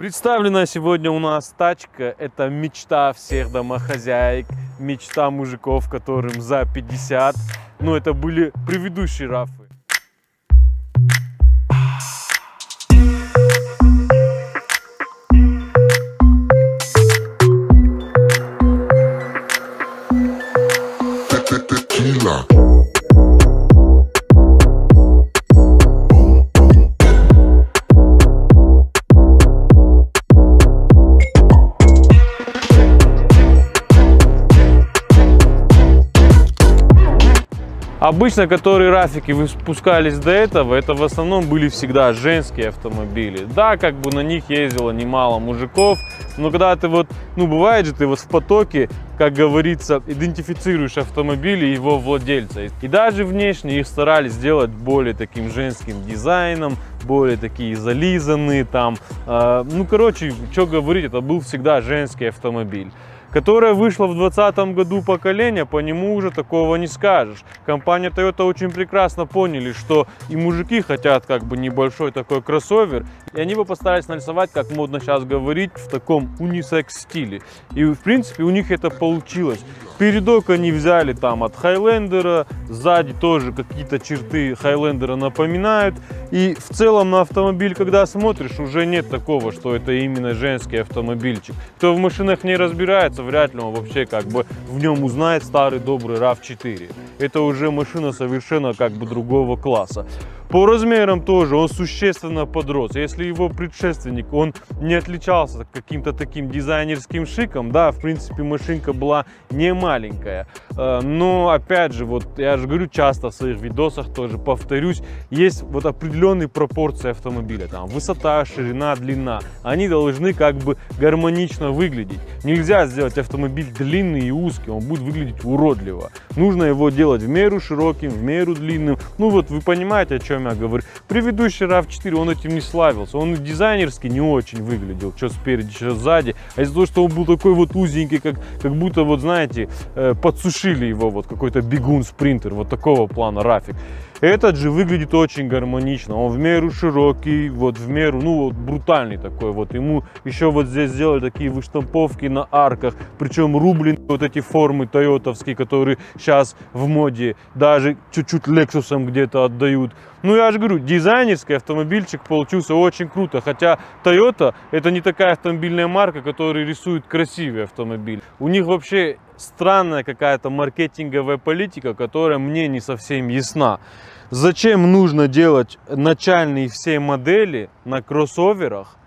Представлена сегодня у нас тачка. Это мечта всех домохозяек, мечта мужиков, которым за 50. Но это были предыдущие рафы. Обычно, которые рафики выпускались до этого, это в основном были всегда женские автомобили. Да, как бы на них ездило немало мужиков, но когда ты бывает же, ты в потоке, как говорится, идентифицируешь автомобиль и его владельца. И даже внешне их старались сделать более таким женским дизайном, более такие зализанные там. Что говорить, это был всегда женский автомобиль. Которая вышла в 2020 году поколение, по нему уже такого не скажешь. Компания Toyota очень прекрасно поняли, что и мужики хотят как бы небольшой такой кроссовер, и они бы постарались нарисовать, как модно сейчас говорить, в таком унисекс стиле. И в принципе у них это получилось. Передок они взяли там от Хайлендера, сзади тоже какие-то черты Хайлендера напоминают. И в целом на автомобиль, когда смотришь, уже нет такого, что это именно женский автомобильчик. Кто в машинах не разбирается, вряд ли он вообще как бы в нем узнает старый добрый RAV4. Это уже машина совершенно как бы другого класса. По размерам тоже он существенно подрос. Если его предшественник, он не отличался каким-то таким дизайнерским шиком, да, в принципе машинка была не маленькая. Но опять же, я же говорю часто в своих видосах, тоже повторюсь, есть определенные пропорции автомобиля. Там высота, ширина, длина. Они должны как бы гармонично выглядеть. Нельзя сделать автомобиль длинный и узкий, он будет выглядеть уродливо. Нужно его делать в меру широким, в меру длинным. Вы понимаете, о чем я говорю. Предыдущий RAV4, он этим не славился. Он дизайнерски не очень выглядел, что спереди, что сзади. А из-за того, что он был такой узенький, как будто, знаете, подсушили его, какой-то бегун-спринтер, такого плана рафик. Этот же выглядит очень гармонично. Он в меру широкий, в меру, брутальный такой. Ему еще здесь сделали такие выштамповки на арках. Причем рубленые эти формы тойотовские, которые сейчас в моде. Даже чуть-чуть Лексусом где-то отдают. Я же говорю, дизайнерский автомобильчик получился очень круто. Хотя Toyota это не такая автомобильная марка, которая рисует красивый автомобиль. У них вообще странная какая-то маркетинговая политика, которая мне не совсем ясна. Зачем нужно делать начальные все модели на кроссоверах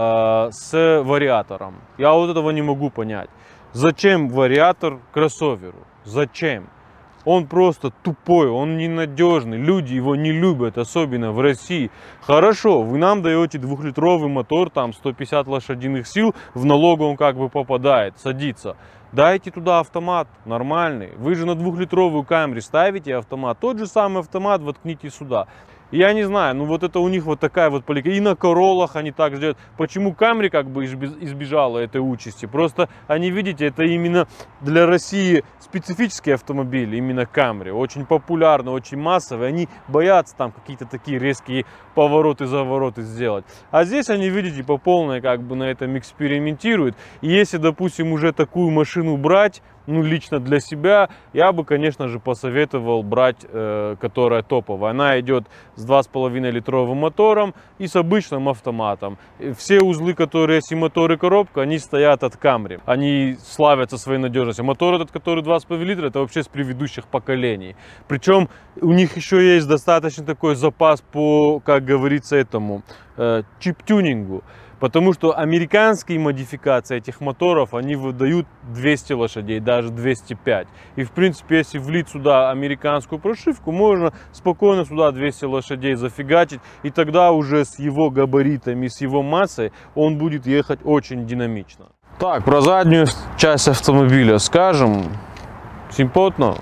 с вариатором? Я этого не могу понять. Зачем вариатор кроссоверу? Зачем? Он просто тупой, он ненадежный, люди его не любят, особенно в России. Хорошо, вы нам даете 2-литровый мотор, там 150 лошадиных сил, в налог он как бы попадает, садится. Дайте туда автомат нормальный. Вы же на 2-литровую Camry ставите автомат. Тот же самый автомат воткните сюда. Я не знаю, это у них такая политика. И на Короллах они так же делают. Почему Camry как бы избежала этой участи? Просто они, видите, это именно для России специфический автомобиль, именно Camry. Очень популярный, очень массовый. Они боятся там какие-то такие резкие повороты-завороты сделать. А здесь они, видите, по полной как бы на этом экспериментируют. И если, допустим, уже такую машину брать, лично для себя, я бы, конечно же, посоветовал брать, которая топовая. Она идет с 2,5-литровым мотором и с обычным автоматом. Все узлы, которые есть и мотор, и коробка, они стоят от Camry. Они славятся своей надежностью. Мотор этот, который 2,5 литра, это вообще с предыдущих поколений. Причем у них еще есть достаточно такой запас по, как говорится, этому чип-тюнингу. Потому что американские модификации этих моторов, они выдают 200 лошадей, даже 205. И в принципе, если влить сюда американскую прошивку, можно спокойно сюда 200 лошадей зафигачить. И тогда уже с его габаритами, с его массой он будет ехать очень динамично. Так, про заднюю часть автомобиля скажем. Симпотно.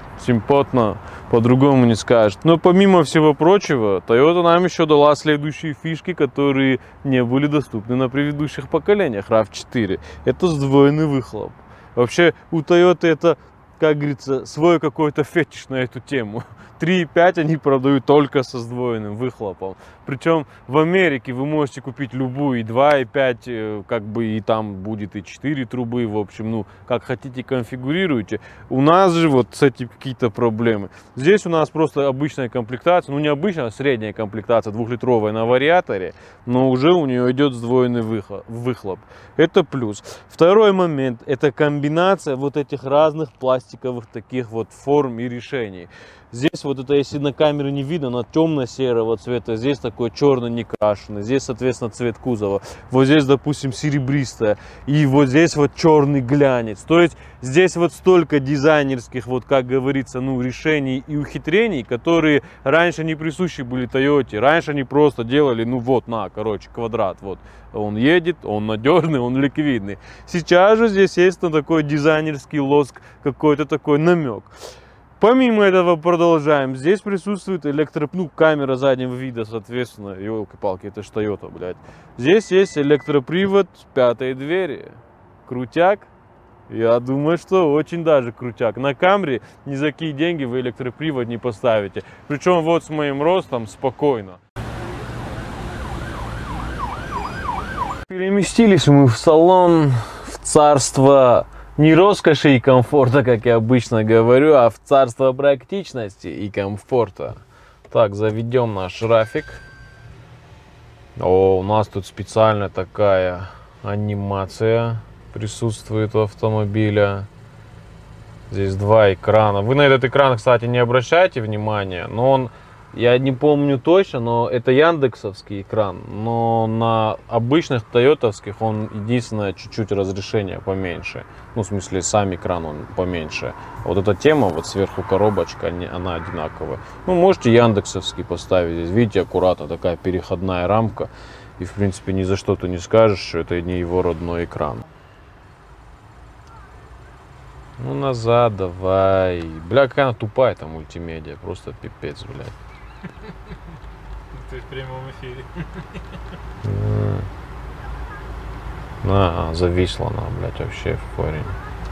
По-другому не скажешь. Но помимо всего прочего, Toyota нам еще дала следующие фишки, которые не были доступны на предыдущих поколениях RAV4. Это сдвоенный выхлоп. Вообще у Toyota это как говорится, свой какой-то фетиш на эту тему. 3.5 они продают только со сдвоенным выхлопом. Причем в Америке вы можете купить любую, и 2.5, как бы и там будет и 4 трубы, в общем, ну, как хотите конфигурируйте. У нас же вот с этим какие-то проблемы. Здесь у нас просто обычная комплектация, ну не обычная, а средняя комплектация, 2-литровая на вариаторе, но уже у нее идет сдвоенный выхлоп. Это плюс. Второй момент, это комбинация вот этих разных пластиковых таких вот форм и решений. Здесь вот это, если на камере не видно, она темно-серого цвета, здесь такой черный не крашеный, здесь, соответственно, цвет кузова, вот здесь, допустим, серебристая, и вот здесь вот черный глянец. То есть здесь вот столько дизайнерских, вот как говорится, ну, решений и ухитрений, которые раньше не присущи были Toyota. Раньше они просто делали, ну вот, на, короче, квадрат, вот. Он едет, он надежный, он ликвидный. Сейчас же здесь есть на такой дизайнерский лоск, какой-то такой намек. Помимо этого продолжаем. Здесь присутствует камера заднего вида, соответственно, елки-палки, это ж Toyota, блядь. Здесь есть электропривод 5-й двери. Крутяк? Я думаю, что очень даже крутяк. На Camry ни за какие деньги вы электропривод не поставите. Причем вот с моим ростом спокойно. Переместились мы в салон, в царство не роскоши и комфорта, как я обычно говорю, а в царство практичности и комфорта. Так, заведем наш рафик. О, у нас тут специальная такая анимация присутствует у автомобиля. Здесь два экрана. Вы на этот экран, кстати, не обращайте внимания, но он, я не помню точно, но это яндексовский экран, но на обычных тойотовских он единственное чуть-чуть разрешение поменьше. Ну, в смысле, сам экран он поменьше. Вот эта тема, вот сверху коробочка, она одинаковая. Ну, можете яндексовский поставить. Здесь, видите, аккуратно такая переходная рамка. И, в принципе, ни за что ты не скажешь, что это не его родной экран. Ну, назад давай. Бля, какая она тупая, там, мультимедиа. Просто пипец, блядь. Ты в прямом эфире. Зависла она, блядь, вообще в корень.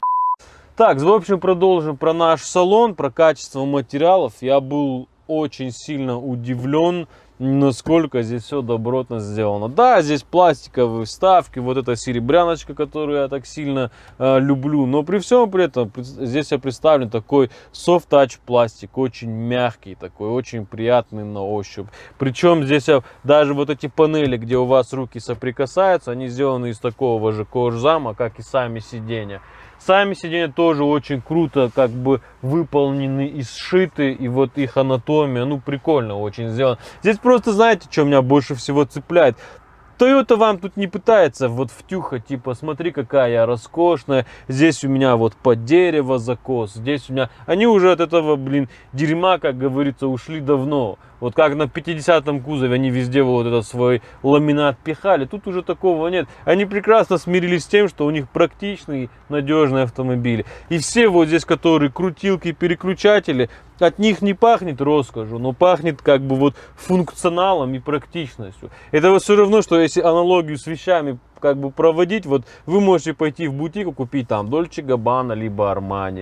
Так, в общем, продолжим про наш салон, про качество материалов. Я был очень сильно удивлен, насколько здесь все добротно сделано. Да, здесь пластиковые вставки, вот эта серебряночка, которую я так сильно люблю. Но при всем при этом здесь я представлен такой soft-touch пластик, очень мягкий, такой очень приятный на ощупь. Причем здесь даже вот эти панели, где у вас руки соприкасаются, они сделаны из такого же кожзама, как и сами сиденья. Сами сиденья тоже очень круто как бы выполнены и сшиты, и вот их анатомия, ну, прикольно очень сделано. Здесь просто, знаете, что меня больше всего цепляет? Toyota вам тут не пытается вот втюхать, типа, смотри, какая я роскошная, здесь у меня вот под дерево закос, здесь у меня... Они уже от этого, блин, дерьма, как говорится, ушли давно. Вот как на 50-м кузове они везде вот этот свой ламинат пихали, тут уже такого нет. Они прекрасно смирились с тем, что у них практичный, надежный автомобиль. И все вот здесь, которые крутилки, переключатели, от них не пахнет роскошью, но пахнет как бы вот функционалом и практичностью. Это вот все равно, что если аналогию с вещами как бы проводить, вот вы можете пойти в бутик и купить там Dolce Gabbana либо Armani,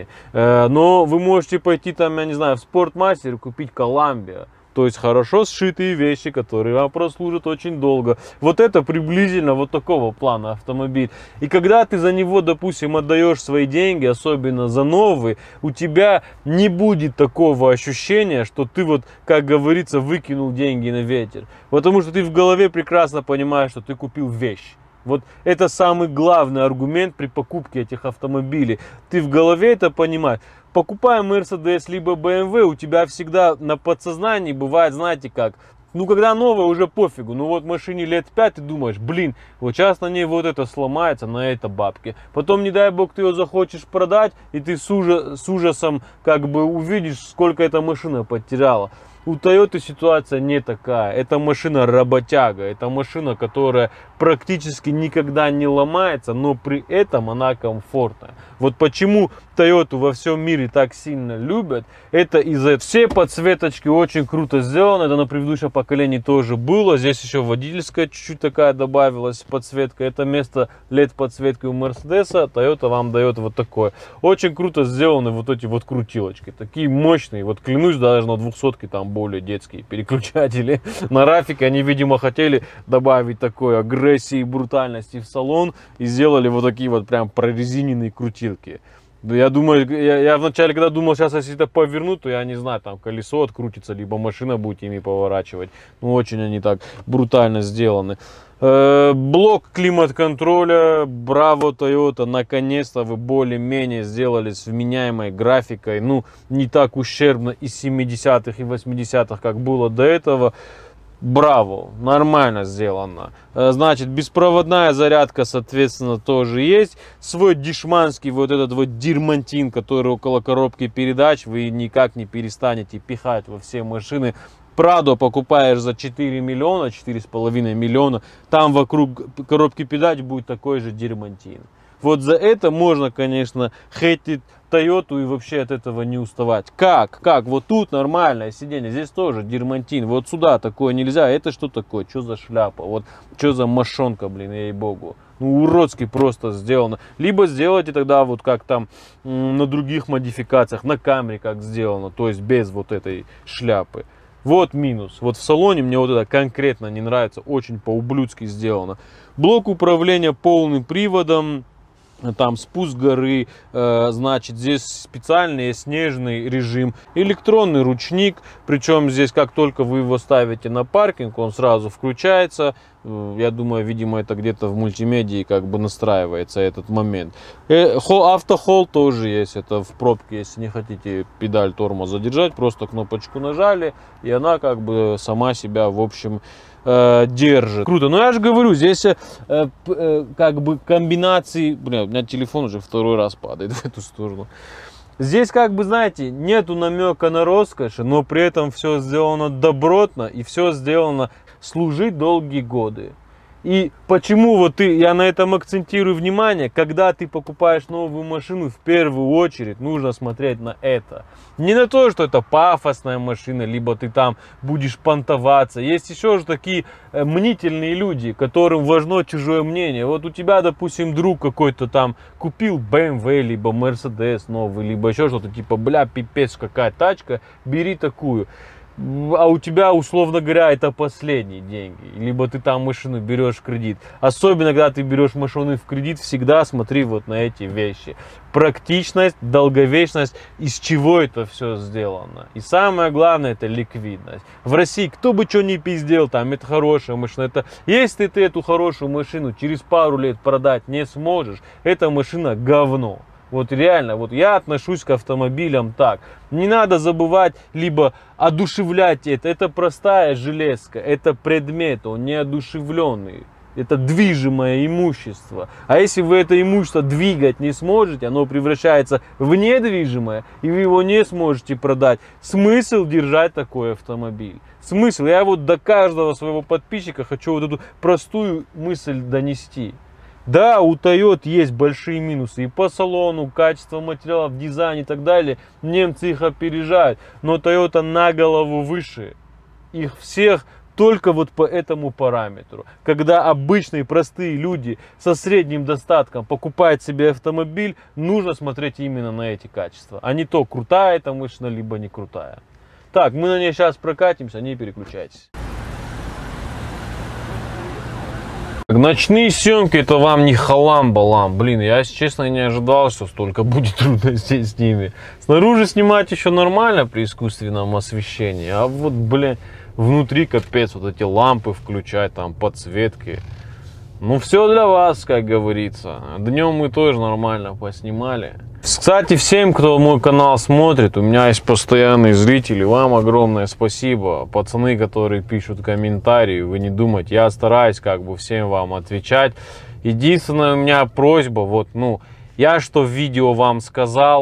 но вы можете пойти там, я не знаю, в Спортмастер и купить Columbia. То есть хорошо сшитые вещи, которые вам прослужат очень долго. Вот это приблизительно вот такого плана автомобиль. И когда ты за него, допустим, отдаешь свои деньги, особенно за новый, у тебя не будет такого ощущения, что ты вот, как говорится, выкинул деньги на ветер. Потому что ты в голове прекрасно понимаешь, что ты купил вещь. Вот это самый главный аргумент при покупке этих автомобилей. Ты в голове это понимаешь. Покупая Mercedes либо BMW, у тебя всегда на подсознании бывает, знаете как, ну когда новая уже пофигу, ну вот машине лет 5 ты думаешь, блин, вот сейчас на ней вот это сломается, на это бабки. Потом, не дай бог, ты ее захочешь продать, и ты с ужасом как бы увидишь, сколько эта машина потеряла. У Toyota ситуация не такая. Это машина работяга, это машина, которая практически никогда не ломается, но при этом она комфортная. Вот почему Toyota во всем мире так сильно любят, это из-за все подсветочки очень круто сделаны. Это на предыдущем поколении тоже было. Здесь еще водительская чуть-чуть такая добавилась подсветка. Это вместо LED подсветки у Мерседеса Toyota вам дает вот такое. Очень круто сделаны вот эти вот крутилочки, такие мощные. Вот клянусь, даже на 200-ке там более детские переключатели. На Рафике они, видимо, хотели добавить такой агрессии и брутальности в салон и сделали вот такие вот прям прорезиненные крутилки. Я думаю, я вначале, когда думал, сейчас если это повернуть, то я не знаю, там колесо открутится, либо машина будет ими поворачивать. Ну, очень они так брутально сделаны. Блок климат-контроля, браво, Toyota, наконец-то вы более-менее сделали с вменяемой графикой, ну, не так ущербно из 70-х и 80-х, как было до этого. Браво, нормально сделано. Значит, беспроводная зарядка, соответственно, тоже есть. Свой дешманский вот этот вот дермантин, который около коробки передач, вы никак не перестанете пихать во все машины. Прадо покупаешь за 4 миллиона, 4,5 миллиона, там вокруг коробки передач будет такой же дермантин. Вот за это можно, конечно, хейтить Toyota и вообще от этого не уставать. Как? Вот тут нормальное сиденье, здесь тоже дермантин. Вот сюда такое нельзя. Это что такое? Что за шляпа? Вот что за мошонка, блин, ей-богу. Ну, уродски просто сделано. Либо сделайте тогда вот как там на других модификациях, на Camry как сделано, то есть без вот этой шляпы. Вот минус. Вот в салоне мне вот это конкретно не нравится. Очень по-ублюдски сделано. Блок управления полным приводом. Там спуск горы, значит, здесь специальный снежный режим, электронный ручник, причем здесь как только вы его ставите на паркинг, он сразу включается. Я думаю, видимо, это где-то в мультимедии как бы настраивается этот момент. Автохолд тоже есть, это в пробке, если не хотите педаль тормоза держать, просто кнопочку нажали, и она как бы сама себя, в общем, держит. Круто. Но я же говорю, здесь как бы комбинации... Бля, у меня телефон уже второй раз падает в эту сторону. Здесь, как бы, знаете, нету намека на роскошь, но при этом все сделано добротно и все сделано служить долгие годы. И почему вот я на этом акцентирую внимание, когда ты покупаешь новую машину, в первую очередь нужно смотреть на это. Не на то, что это пафосная машина, либо ты там будешь понтоваться. Есть еще же такие мнительные люди, которым важно чужое мнение. Вот у тебя, допустим, друг какой-то там купил BMW, либо Mercedes новый, либо еще что-то, типа, бля, пипец, какая тачка, бери такую. А у тебя, условно говоря, это последние деньги. Либо ты там машину берешь в кредит. Особенно, когда ты берешь машину в кредит, всегда смотри вот на эти вещи. Практичность, долговечность, из чего это все сделано. И самое главное, это ликвидность. В России, кто бы что ни пиздел, там, это хорошая машина. Это, если ты эту хорошую машину через пару лет продать не сможешь, эта машина говно. Вот реально, вот я отношусь к автомобилям так. Не надо забывать, либо одушевлять это. Это простая железка, это предмет, он не одушевленный. Это движимое имущество. А если вы это имущество двигать не сможете, оно превращается в недвижимое, и вы его не сможете продать. Смысл держать такой автомобиль? Смысл? Я вот до каждого своего подписчика хочу вот эту простую мысль донести. Да, у Toyota есть большие минусы и по салону, качество материалов, дизайн и так далее. Немцы их опережают, но Toyota на голову выше их всех только вот по этому параметру. Когда обычные простые люди со средним достатком покупают себе автомобиль, нужно смотреть именно на эти качества, а не то, крутая эта машина, либо не крутая. Так, мы на ней сейчас прокатимся, не переключайтесь. Ночные съемки — это вам не халам-балам. Блин, я, если честно, не ожидал, что столько будет трудностей с ними. Снаружи снимать еще нормально при искусственном освещении. А вот, блин, внутри капец, вот эти лампы включать, там, подсветки. Ну, все для вас, как говорится. Днем мы тоже нормально поснимали. Кстати, всем, кто мой канал смотрит, у меня есть постоянные зрители, вам огромное спасибо. Пацаны, которые пишут комментарии, вы не думайте, я стараюсь как бы всем вам отвечать. Единственная у меня просьба, вот, ну, я что в видео вам сказал,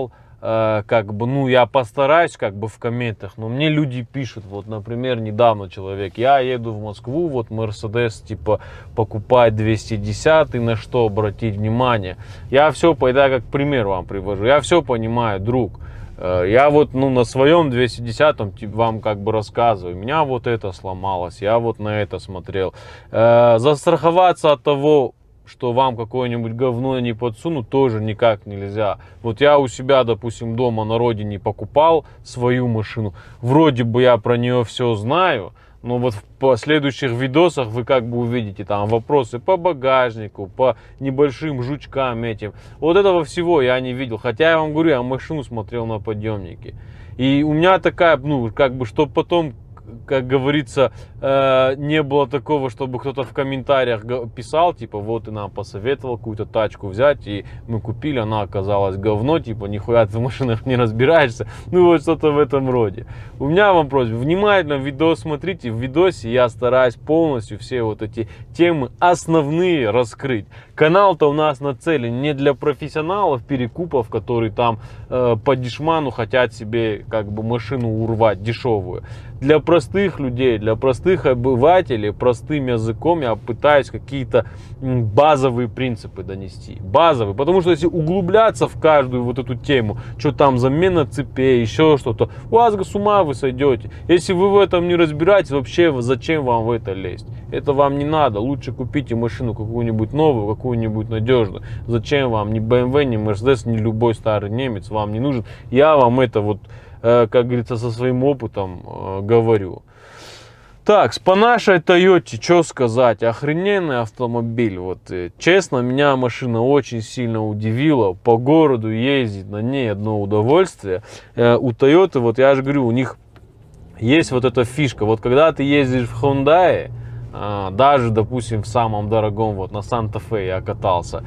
как бы, ну, я постараюсь, как бы, в комментах, но мне люди пишут, вот, например, недавно человек, я еду в Москву, вот, Мерседес, типа, покупать 210, на что обратить внимание. Я все, я как пример вам привожу, я все понимаю, друг. Я вот, ну, на своем 210-м вам как бы рассказываю, у меня вот это сломалось, я вот на это смотрел. Застраховаться от того, что вам какое-нибудь говно не подсунут, тоже никак нельзя. Вот я у себя, допустим, дома на родине покупал свою машину, вроде бы я про нее все знаю, но вот в последующих видосах вы как бы увидите там вопросы по багажнику, по небольшим жучкам этим. Вот этого всего я не видел. Хотя я вам говорю, я машину смотрел на подъемнике. И у меня такая, ну, как бы, чтобы потом, как говорится, не было такого, чтобы кто-то в комментариях писал, типа, вот ты нам посоветовал какую-то тачку взять, и мы купили, она оказалась говно, типа, нихуя ты в машинах не разбираешься, ну вот что-то в этом роде. У меня вам просьба, внимательно видос смотрите, в видосе я стараюсь полностью все вот эти темы основные раскрыть. Канал-то у нас нацелен не для профессионалов, перекупов, которые там по дешману хотят себе, как бы, машину урвать дешевую. Для простых людей, для простых обывателей, простым языком я пытаюсь какие-то базовые принципы донести. Базовые. Потому что если углубляться в каждую вот эту тему, что там замена цепей, еще что-то, у вас с ума вы сойдете. Если вы в этом не разбираетесь, вообще зачем вам в это лезть? Это вам не надо. Лучше купите машину какую-нибудь новую, какую-нибудь надежную. Зачем вам ни BMW, ни Mercedes, ни любой старый немец вам не нужен. Я вам это вот, как говорится, со своим опытом говорю. Так, по нашей Тойоте, что сказать, охрененный автомобиль. Вот, честно, меня машина очень сильно удивила. По городу ездить на ней одно удовольствие. У Тойоты, вот я же говорю, у них есть вот эта фишка. Вот когда ты ездишь в Hyundai, даже, допустим, в самом дорогом, вот на Санта-Фе я катался,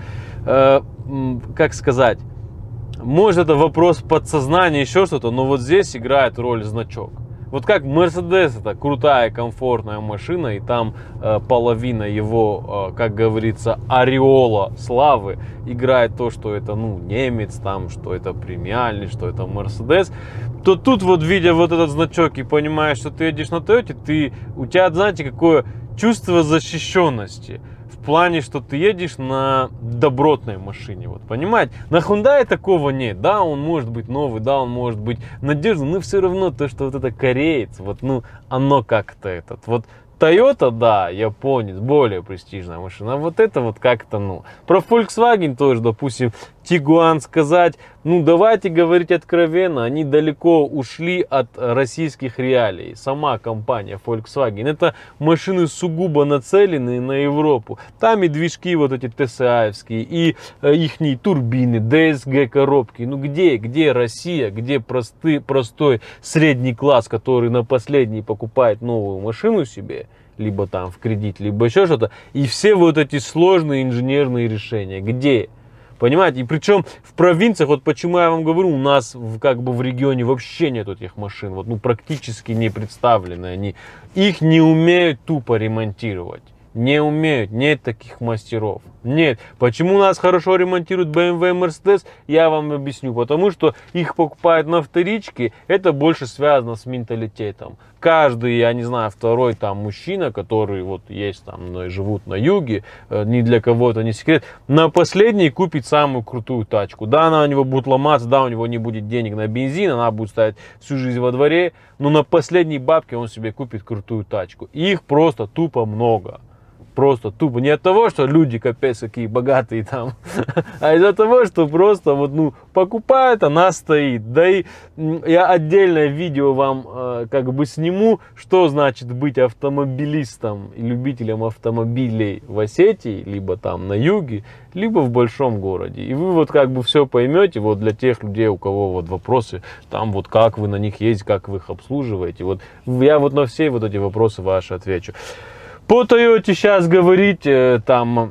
как сказать, может, это вопрос подсознания, еще что-то, но вот здесь играет роль значок. Вот как Mercedes, это крутая, комфортная машина, и там половина его, как говорится, ореола славы играет то, что это, ну, немец, там, что это премиальный, что это Mercedes, то тут вот, видя вот этот значок и понимая, что ты едешь на Toyota, у тебя, знаете, какое чувство защищенности. В плане, что ты едешь на добротной машине, вот, понимаете? На Hyundai такого нет, да, он может быть новый, да, он может быть надежный, но все равно то, что вот это кореец, вот, ну, оно как-то этот, вот, Toyota, да, японец, более престижная машина, а вот это вот как-то, ну, про Volkswagen тоже, допустим, Tiguan сказать, ну, давайте говорить откровенно, они далеко ушли от российских реалий. Сама компания Volkswagen, это машины сугубо нацеленные на Европу. Там и движки вот эти ТСАевские, и ихние турбины, DSG коробки. Ну, где Россия, где простой средний класс, который на последний покупает новую машину себе, либо там в кредит, либо еще что-то, и все вот эти сложные инженерные решения, где? Понимаете, и причем в провинциях, вот почему я вам говорю, у нас как бы в регионе вообще нет этих машин, вот, ну, практически не представлены они, их не умеют тупо ремонтировать. Не умеют, нет таких мастеров, нет. Почему у нас хорошо ремонтируют BMW и Mercedes, я вам объясню. Потому что их покупают на вторичке, это больше связано с менталитетом. Каждый, я не знаю, второй там мужчина, который вот есть там, живут на юге, ни для кого это не секрет, на последний купит самую крутую тачку. Да, она у него будет ломаться, да, у него не будет денег на бензин, она будет стоять всю жизнь во дворе, но на последней бабке он себе купит крутую тачку. И их просто тупо много. Просто тупо. Не от того, что люди капец какие богатые там, а из-за того, что просто вот, ну, покупают, она стоит. Да и я отдельное видео вам как бы сниму, что значит быть автомобилистом и любителем автомобилей в Осетии, либо там на юге, либо в большом городе. И вы вот как бы все поймете, вот для тех людей, у кого вот вопросы, там вот как вы на них ездите, как вы их обслуживаете. Вот я вот на все вот эти вопросы ваши отвечу. По Toyota сейчас говорить, там,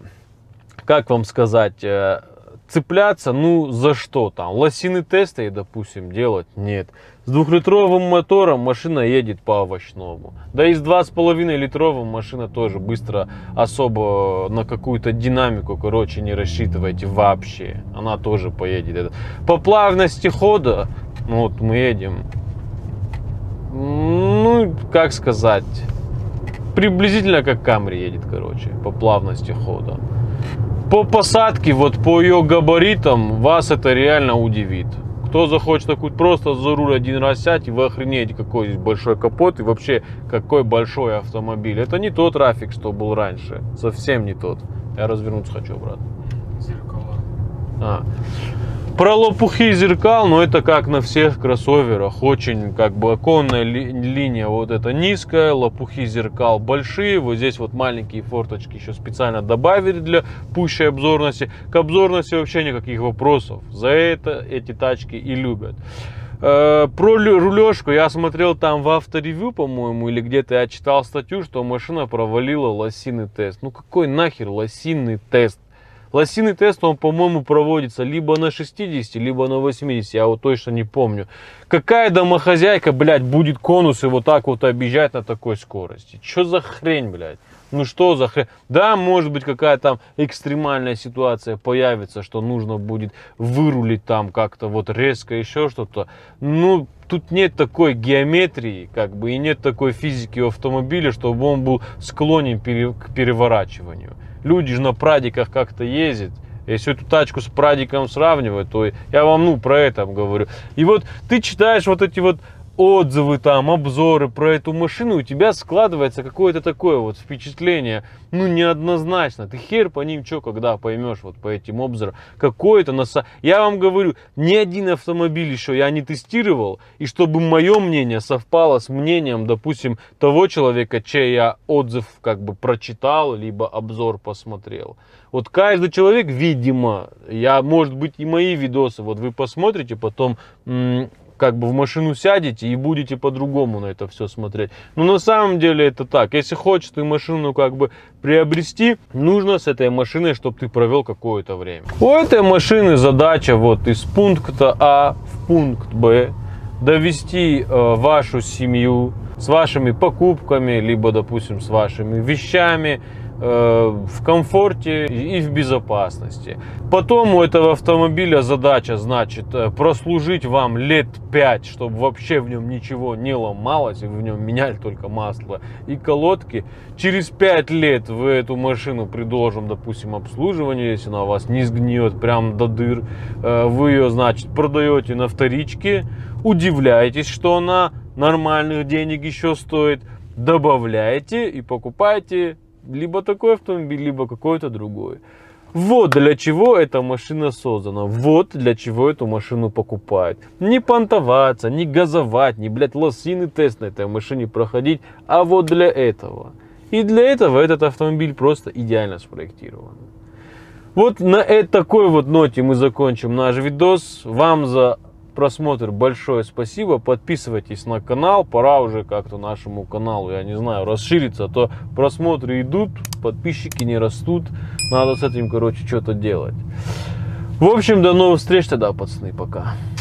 как вам сказать, цепляться, ну, за что там? Лосиные тесты, допустим, делать? Нет. С 2-литровым мотором машина едет по овощному. Да и с 2,5-литровым машина тоже быстро, особо на какую-то динамику, короче, не рассчитывайте вообще. Она тоже поедет. По плавности хода, ну вот мы едем, ну, как сказать, приблизительно как Камри едет, короче, по плавности хода. По посадке, вот по ее габаритам, вас это реально удивит. Кто захочет такую, просто за руль один раз сядь, и вы охренеете, какой здесь большой капот и вообще какой большой автомобиль. Это не тот Рафик, что был раньше. Совсем не тот. Я развернуться хочу, брат. Зеркала. Про лопухи зеркал, но это как на всех кроссоверах. Очень как бы оконная линия вот эта низкая, лопухи зеркал большие. Вот здесь вот маленькие форточки еще специально добавили для пущей обзорности. К обзорности вообще никаких вопросов. За это эти тачки и любят. Про рулежку я смотрел там в авторевью, по-моему, или где-то я читал статью, что машина провалила лосиный тест. Ну какой нахер лосиный тест? Лосиный тест, он, по-моему, проводится либо на 60, либо на 80, я вот точно не помню. Какая домохозяйка, блядь, будет конусы вот так вот объезжать на такой скорости? Что за хрень, блядь? Ну что за хрень? Да, может быть, какая-то там экстремальная ситуация появится, что нужно будет вырулить там как-то вот резко, еще что-то. Ну, тут нет такой геометрии, как бы, и нет такой физики у автомобиля, чтобы он был склонен к переворачиванию. Люди же на прадиках как-то ездят. Если эту тачку с прадиком сравнивать, то я вам, ну, про это говорю. И вот ты читаешь вот эти вот отзывы, там, обзоры про эту машину, у тебя складывается какое-то такое вот впечатление, ну, неоднозначно. Ты хер по ним, что, когда поймешь вот по этим обзорам, какое-то Я вам говорю, ни один автомобиль еще я не тестировал, и чтобы мое мнение совпало с мнением, допустим, того человека, чей я отзыв как бы прочитал, либо обзор посмотрел. Вот каждый человек, видимо, может быть, и мои видосы, вот вы посмотрите, потом как бы в машину сядете и будете по-другому на это все смотреть. Но на самом деле это так. Если хочешь ты машину как бы приобрести, нужно с этой машиной, чтобы ты провел какое-то время. У этой машины задача вот из пункта А в пункт Б довести вашу семью с вашими покупками, либо, допустим, с вашими вещами в комфорте и в безопасности. Потом у этого автомобиля задача, значит, прослужить вам лет 5, чтобы вообще в нем ничего не ломалось, и вы в нем меняли только масло и колодки. Через 5 лет вы эту машину при должном, допустим, обслуживании, если она у вас не сгниет прям до дыр, вы ее, значит, продаете на вторичке, удивляетесь, что она нормальных денег еще стоит, добавляете и покупаете либо такой автомобиль, либо какой-то другой. Вот для чего эта машина создана. Вот для чего эту машину покупают. Не понтоваться, не газовать, не, блядь, лосиный тест на этой машине проходить. А вот для этого. И для этого этот автомобиль просто идеально спроектирован. Вот на такой вот ноте мы закончим наш видос. Вам за просмотр большое спасибо. Подписывайтесь на канал. Пора уже как-то нашему каналу, я не знаю, расшириться. А то просмотры идут, подписчики не растут. Надо с этим, короче, что-то делать. В общем, до новых встреч тогда, пацаны. Пока.